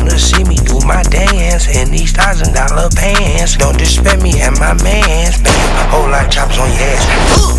wanna see me do my dance in these $1,000 pants. Don't disrespect me and my mans. Bam, whole lot of choppers on your ass.